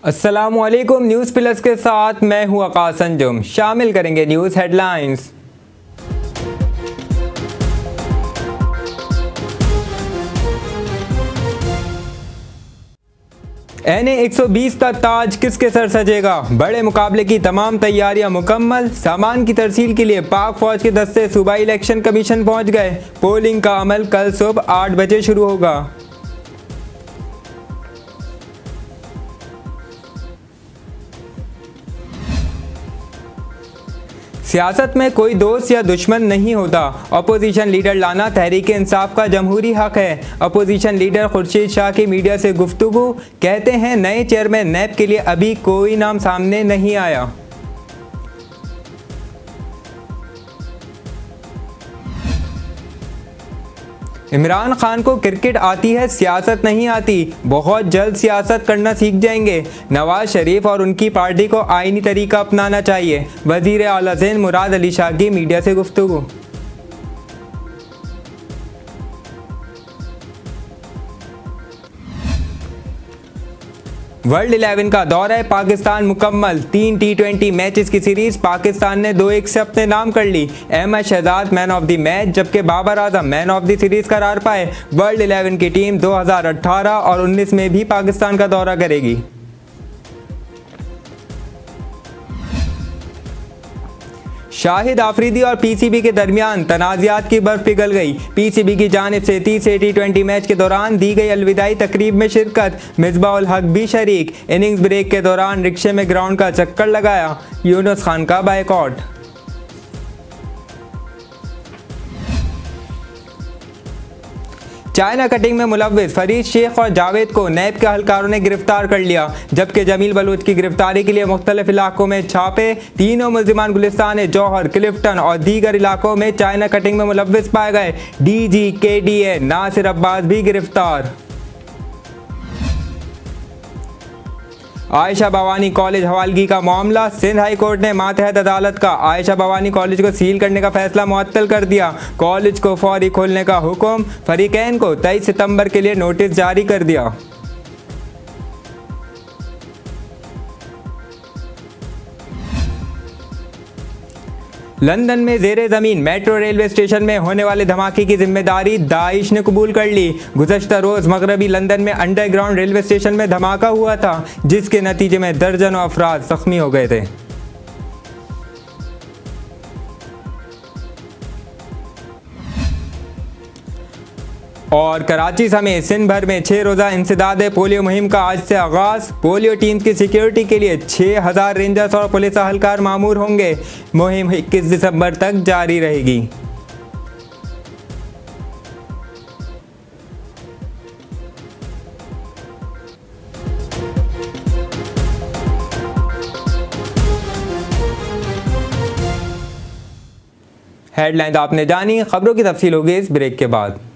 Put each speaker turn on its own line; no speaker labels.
अस्सलामुअलैकुम। News plus के साथ मैं हूं आकाश अंजुम। शामिल करेंगे न्यूज़ हेडलाइंस। NA 120 का ताज किसके सर सजेगा? बड़े मुकाबले की तमाम तैयारियां मुकम्मल। सामान की तरसील के लिए पाक फौज के दस्ते सूबाई इलेक्शन कमीशन पहुंच गए। पोलिंग का अमल कल सुबह 8 बजे शुरू होगा। सियासत में कोई दोस्त या दुश्मन नहीं होता। अपोजिशन लीडर लाना तहरीक इंसाफ का जमहूरी हक है। अपोजिशन लीडर खुर्शीद शाह की मीडिया से गुफ्तगू, कहते हैं नए चेयरमैन नैब के लिए अभी कोई नाम सामने नहीं आया। इमरान खान को क्रिकेट आती है, सियासत नहीं आती। बहुत जल्द सियासत करना सीख जाएंगे। नवाज शरीफ और उनकी पार्टी को आईनी तरीका अपनाना चाहिए। वजीर आला ज़ैन मुराद अली शाह की मीडिया से गुफ्तगू। वर्ल्ड 11 का दौरा पाकिस्तान मुकम्मल। 3 T20 मैचेस की सीरीज पाकिस्तान ने 2-1 से अपने नाम कर ली। Ahmed Shehzad man of the match जबकि Babar Azam man of the series करार पाए। वर्ल्ड 11 की टीम 2018 और 19 में भी पाकिस्तान का दौरा करेगी। शाहिद आफरीदी और PCB के दरमियान तनाज़ात की बर्फ पिघल गई। PCB की जानिब से 30 T20 मैच के दौरान दी गई अलविदाई तकरीब में शिरकत। मिसबाउल हक भी शरीक। इनिंग्स ब्रेक के दौरान रिक्शे में ग्राउंड का चक्कर लगाया। यूनुस खान का बायकॉट। चाइना कटिंग में मुलव्विस फरीद शेख और जावेद को नैब के अहलकारों ने गिरफ्तार कर लिया, जबकि जमील बलूच की गिरफ्तारी के लिए मुख्तलिफ इलाकों में छापे। तीनों मुल्जिमान गुलिस्तान जौहर, क्लिफ्टन और दीगर इलाकों में चाइना कटिंग में मुलव्विस पाए गए। DG KDA नासिर अब्बास भी गिरफ्तार। आयशा भवानी कॉलेज हवालगी का मामला। सिंध हाई कोर्ट ने मातहत अदालत का आयशा भवानी कॉलेज को सील करने का फैसला मुअत्तल कर दिया। कॉलेज को फौरी खोलने का हुक्म। फरीकैन को 23 सितंबर के लिए नोटिस जारी कर दिया। लंदन में ज़ेरे ज़मीन मेट्रो रेलवे स्टेशन में होने वाले धमाके की जिम्मेदारी दाइश ने कबूल कर ली। गुज़श्ता रोज़ मगरबी लंदन में अंडरग्राउंड रेलवे स्टेशन में धमाका हुआ था, जिसके नतीजे में दर्जनों अफराद जख्मी हो गए थे। और कराची समेत सिंध भर में 6 रोज़ा इंसदाद पोलियो मुहिम का आज से आगाज़। पोलियो टीम की सिक्योरिटी के लिए 6000 रेंजर्स और पुलिस अहलकार मामूर होंगे। मुहिम 21 दिसंबर तक जारी रहेगी। हेडलाइन आपने जानी, खबरों की तफसील होगी इस ब्रेक के बाद।